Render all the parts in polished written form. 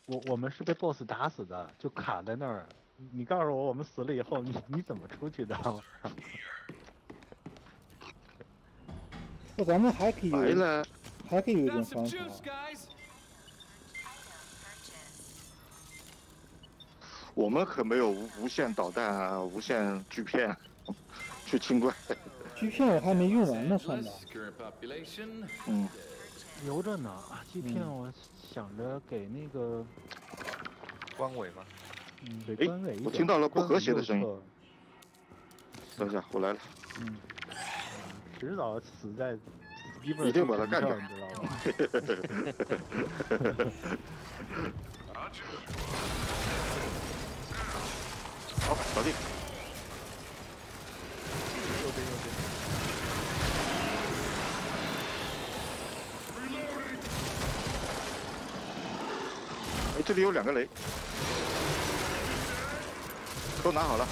我们是被 BOSS 打死的，就卡在那儿。你告诉我们死了以后，你怎么出去的？ 那咱们还可以有， 白了， 还可以有一种 Got some 方法， juice, guys. 我们可没有无限导弹啊，无限锯片去清怪。 锯片我还没用完呢，算吧。 Current population. 嗯， 留着呢。锯片我想着给那个， 官委吗？ 给哎官委一点。 我听到了不和谐的声音官委右侧。 等一下，我来了。 迟早死在一一定把它干掉你知道吗？ 好，搞定。 右边右边。 哎，这里有2个雷，都拿好了。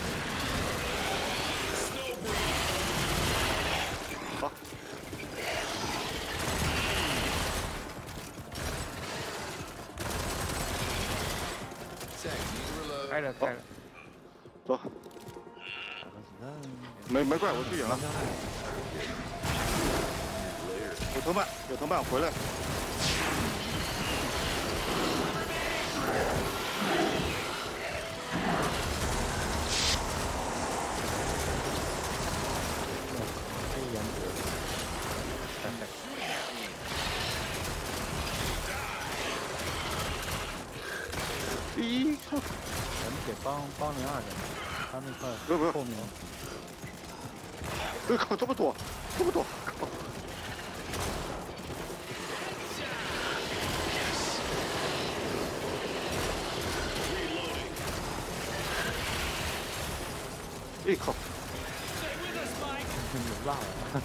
好， 开着开着， 走， 打个子弹。 没怪，我去远了。有同伴回来。 这个颜值。 咦， 咱们得帮02的，他那块不是后面。 哎靠，这么多，靠！哎靠！ 有辣了。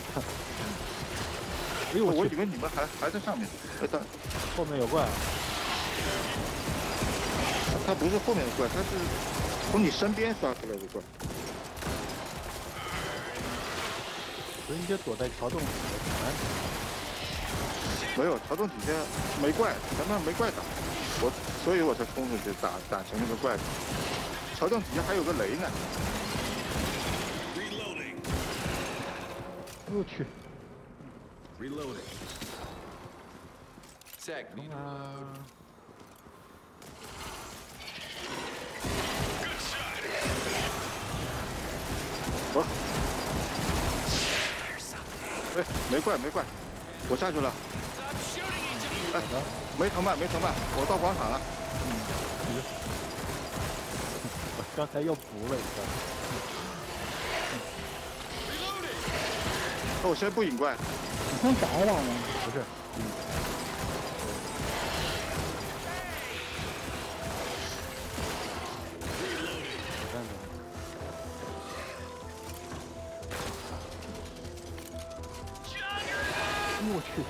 哎呦，我以为你们还在上面。哎，但后面有怪。 他不是后面的怪，他是从你身边刷出来的怪。 所以你就躲在桥洞里面。 没有，桥洞底下没怪，咱们没怪打，所以我才冲出去打前面的怪。桥洞底下还有个雷呢。 我去。 Reloading. Tech need to load. 走。哎，没怪，我下去了。哎，没同伴，我到广场了。 我刚才又补了一个。 那我先不引怪。 你先打一打吗？ 不是。我去。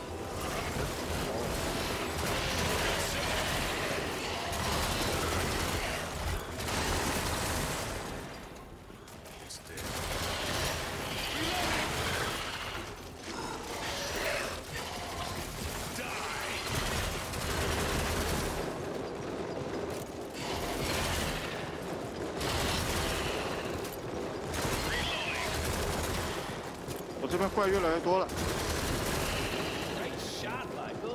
我这边怪越来越多了。 Shot, Michael.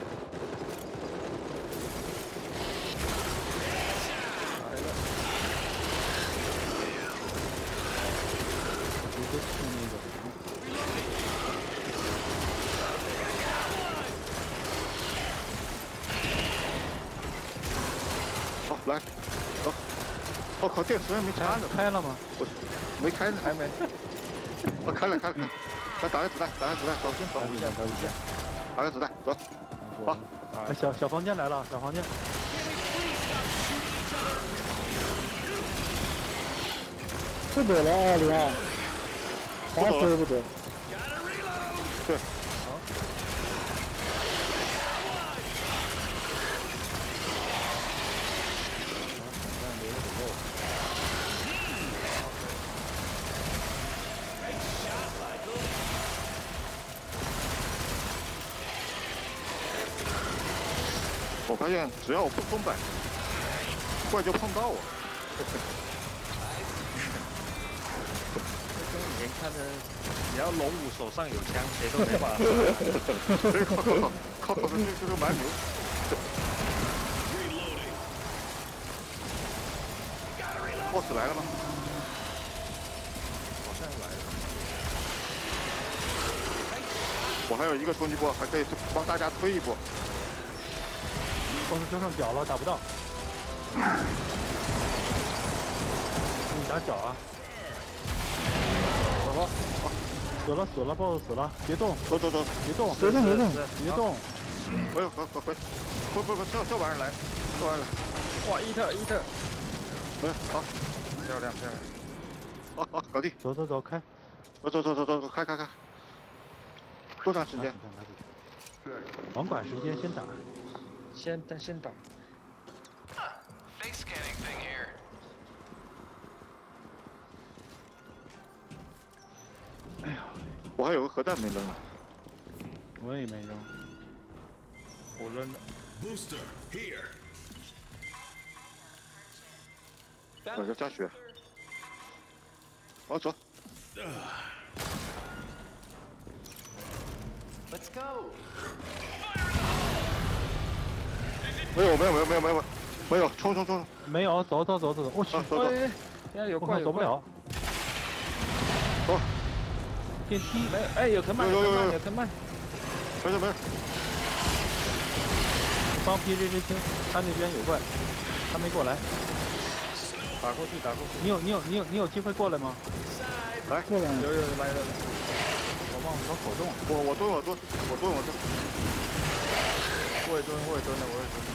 直接去那个。 好，来，走。我靠，电池还没插呢。 开了吗？ 我没开呢，还没。我开了。来打个子弹，小心保护一下，打个子弹，走。好， 小房间来了，小房间。 不走了，202，打死也不走。 对。 我发现只要我不封板，怪就碰到我。 跟以前看的，只要龙武手上有枪，谁都没法。 靠，这个蛮牛。boss 来了吗？ 好像来了。 我还有一个冲击波，还可以帮大家推一波。 boss 就剩脚了，打不到。你打脚啊！死了 boss 死了，别动， 走， 别动， 别动， 别动。 回，不，这玩意儿来，这玩意儿来。 哇，伊特， 好， 漂亮。 好，搞定。 走，开。 走，开。多长时间？ 甭管时间，先打。 先打。 Face scanning thing here. 哎呀， 我还有个核弹没扔呢。 我也没扔。 我扔了。 Booster here. 我要加血。好，走。 Let's go. 没有，冲！ 没有，走。我去， 走。 现在有怪， 走不了。 走。 电梯没有，哎，有藤蔓。 没事。 帮 PJJ 清，他那边有怪，他没过来。 打过去。 你有机会过来吗？ 来， 过来。 有来了。 我忘了说口动。 我蹲。 我也蹲了。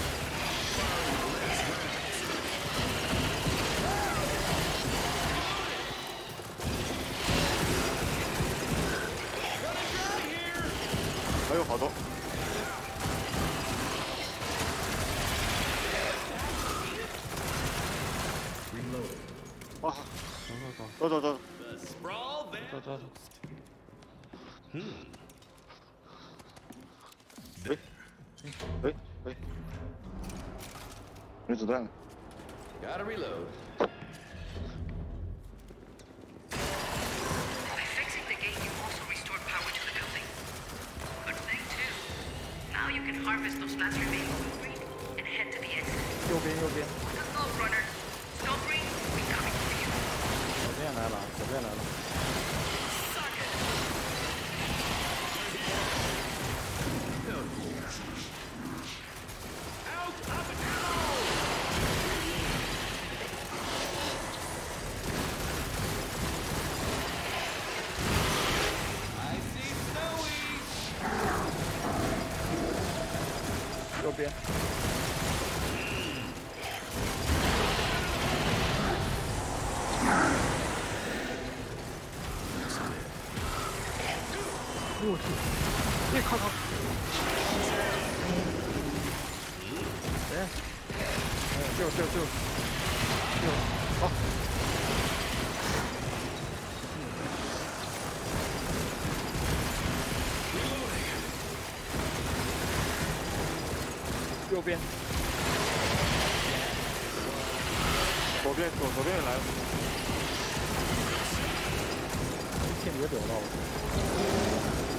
还有好多。啊，走。 The sprawl van. 走。 喂，没子弹了。 Gotta reload. By fixing the gate, you also restored power to the building. Good thing, too. Now you can harvest those last remaining blueprint and head to the exit. 右边。 Let's go, runner. Snowbreeze, we coming for you. 左边来了。 右边。 我去，别靠！ 哎，救！ 好。 右边。 左边来了。 间谍走了。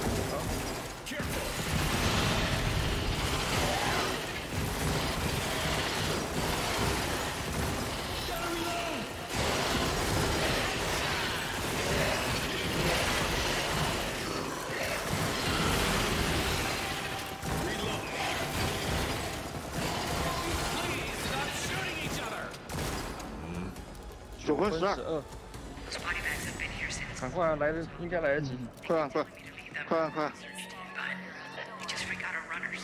9分12。 Those body bags have been here since. 赶快来得，应该来得及。 快按！ For me to leave them 快！ But we just freak out our runners.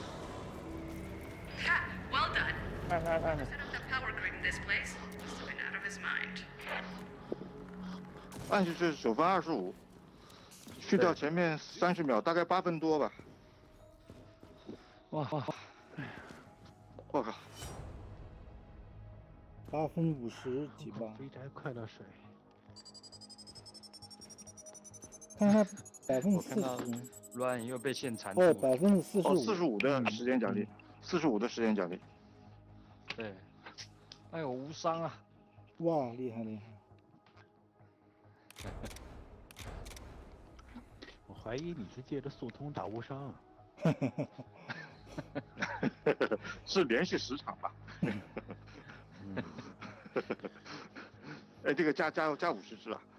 Ha! Well done. 按。 Set up the power grid in this place. Must have been out of his mind. 按下去是9分25，去掉前面30秒，大概8分多吧。 哇！ 我靠 8分50几吧。 肥宅快乐水。 看他我看到 40%， 乱又被线缠住。 哦，45%。 哦，45的时间奖励， 45的时间奖励。 对，哎呦，无伤啊！ 哇，厉害厉害！ 我怀疑你是借着速通打无伤啊。 是连续10场吧？哎，这个加50只了。